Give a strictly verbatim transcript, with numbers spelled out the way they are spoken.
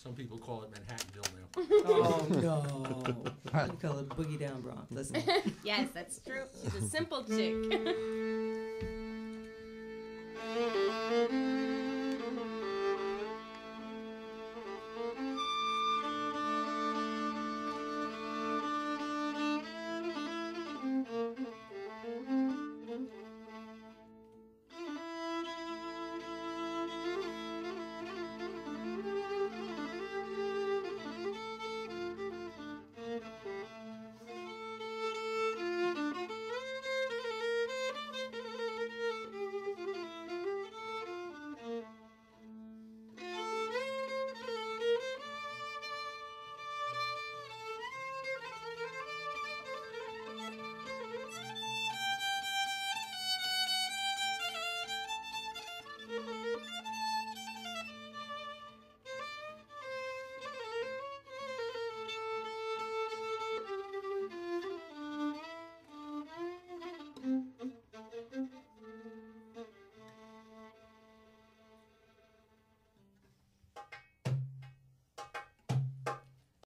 Some people call it Manhattanville now. Oh, no. I call it Boogie Down Bronx. Listen. Yes, that's true. She's a simple chick.